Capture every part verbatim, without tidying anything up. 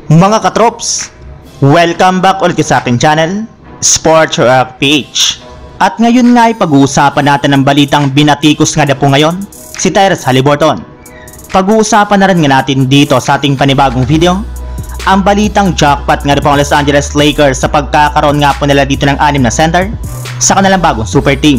Mga katrops, welcome back ulit sa aking channel, Sports React P H. At ngayon nga ay pag-uusapan natin ang balitang binatikos nga na po ngayon, si Tyrese Haliburton. Pag-uusapan na rin nga natin dito sa ating panibagong video, ang balitang jackpot nga na po ang Los Angeles Lakers sa pagkakaroon nga po nila dito ng anim na center sa kanilang bagong super team.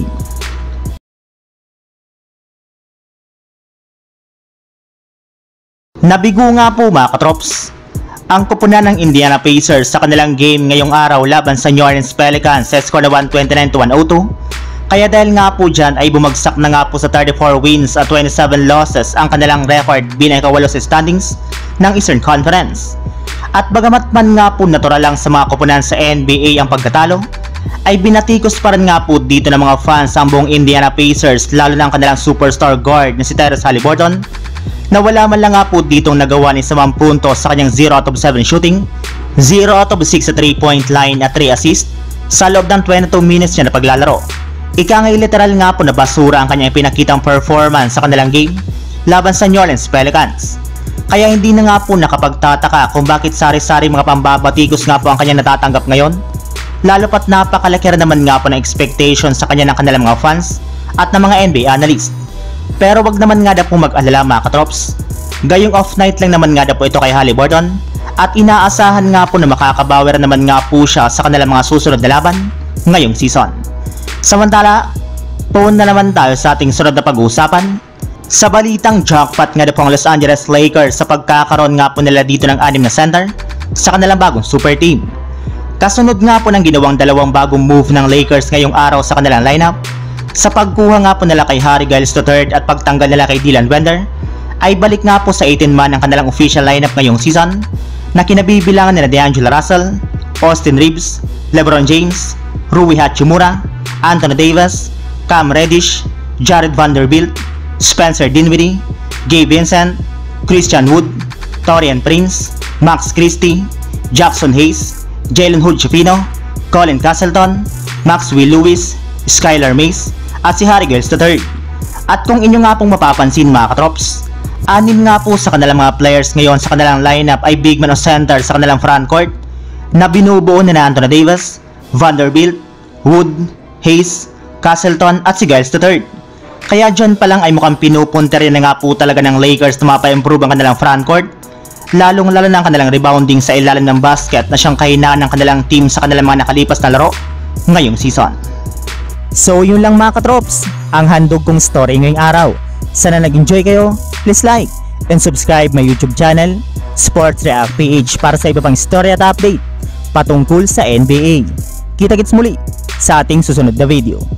Nabigo nga po mga katrops ang kupunan ng Indiana Pacers sa kanilang game ngayong araw laban sa New Orleans Pelicans sa score na one twenty-nine to one oh two. Kaya dahil nga po dyan ay bumagsak na nga po sa thirty-four wins at twenty-seven losses ang kanilang record bilang ikawalo sa standings ng Eastern Conference. At bagamat man nga po natural lang sa mga kupunan sa N B A ang pagkatalo, ay binatikos pa rin nga po dito ng mga fans ang buong Indiana Pacers, lalo na ang kanilang superstar guard na si Tyrese Haliburton, na wala man lang nga po ditong nagawa ni samang puntos sa kanyang zero out of seven shooting, zero out of six sa three point line at three assists sa loob ng twenty-two minutes niya na paglalaro. Ika nga literal nga po na basura ang kanyang pinakitang performance sa kanilang game laban sa New Orleans Pelicans. Kaya hindi na nga po nakapagtataka kung bakit sari-sari mga pambabatikos nga po ang kanyang natatanggap ngayon, lalo pat napakalaki rin naman nga po ng expectation sa kanya ng kanilang mga fans at ng mga N B A analyst. Pero wag naman nga na po mag-alala mga katrops, gayong off night lang naman nga na po ito kay Haliburton at inaasahan nga po na makakabawi rin naman nga po siya sa kanilang mga susunod na laban ngayong season. Samantala, puun na naman tayo sa ating sunod na pag-uusapan sa balitang jackpot nga na po ang Los Angeles Lakers sa pagkakaroon nga po nila dito ng anim na center sa kanilang bagong super team. Kasunod nga po ng ginawang dalawang bagong move ng Lakers ngayong araw sa kanilang lineup, sa pagkuha nga po nila kay Harry Giles the third at pagtanggal nila kay Dylan Wender, ay balik nga po sa eighteen man ang kanilang official lineup ngayong season na kinabibilangan nila D'Angelo Russell, Austin Reeves, LeBron James, Rui Hachimura, Anthony Davis, Cam Reddish, Jared Vanderbilt, Spencer Dinwiddie, Gabe Vincent, Christian Wood, Taurean Prince, Max Christie, Jackson Hayes, Jalen Hood-Schifino, Colin Castleton, Maxwell Lewis, Skylar Mays, at si Harry Giles the third. At kung inyo nga pong mapapansin mga katrops, anim nga po sa kanilang mga players ngayon sa kanilang lineup ay big man o center sa kanilang front court na binubuo ni na Anthony Davis, Vanderbilt, Wood, Hayes, Castleton at si Giles the third. Kaya dyan pa lang ay mukhang pinupunta rin na nga po talaga ng Lakers na mapa-improve ang kanilang front court, lalong lalo na ang kanilang rebounding sa ilalim ng basket na siyang kahinaan ng kanilang team sa kanilang mga nakalipas na laro ngayong season. So yun lang mga katrops, ang handog kong story ngayong araw. Sana nag-enjoy kayo, please like and subscribe my YouTube channel, Sports React P H, para sa iba pang story at update patungkol sa N B A. Kita-kits muli sa ating susunod na video.